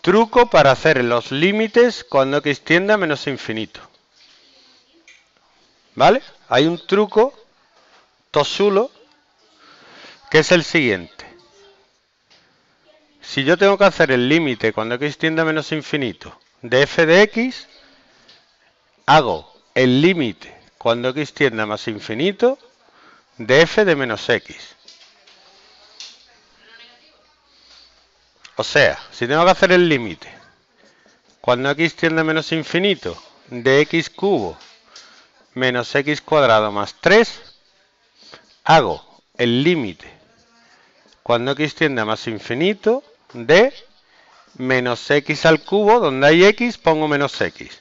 Truco para hacer los límites cuando x tiende a menos infinito. ¿Vale? Hay un truco tosulo que es el siguiente. Si yo tengo que hacer el límite cuando x tiende a menos infinito de f de x, hago el límite cuando x tiende a más infinito de f de menos x. O sea, si tengo que hacer el límite cuando x tiende a menos infinito de x cubo menos x cuadrado más 3, hago el límite cuando x tiende a más infinito de menos x al cubo, donde hay x pongo menos x.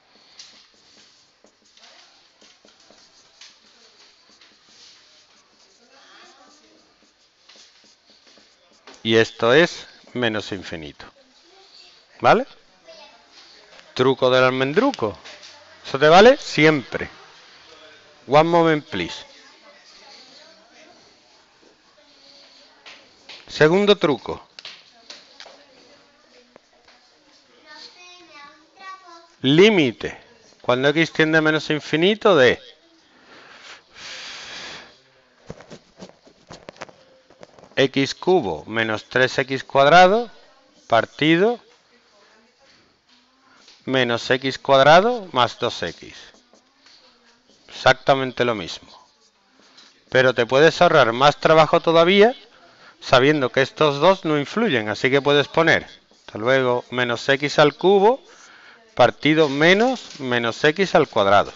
Y esto es menos infinito. ¿Vale? Truco del almendruco. Eso te vale siempre. One moment, please. Segundo truco. Límite cuando x tiende a menos infinito de x cubo menos 3x cuadrado partido menos x cuadrado más 2x. Exactamente lo mismo. Pero te puedes ahorrar más trabajo todavía sabiendo que estos dos no influyen. Así que puedes poner, hasta luego, menos x al cubo partido menos x al cuadrado.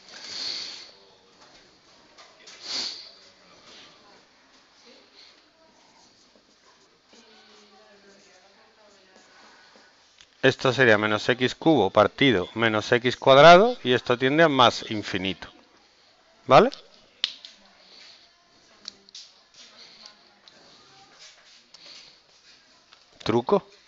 Esto sería menos x cubo partido menos x cuadrado y esto tiende a más infinito. ¿Vale? Truco.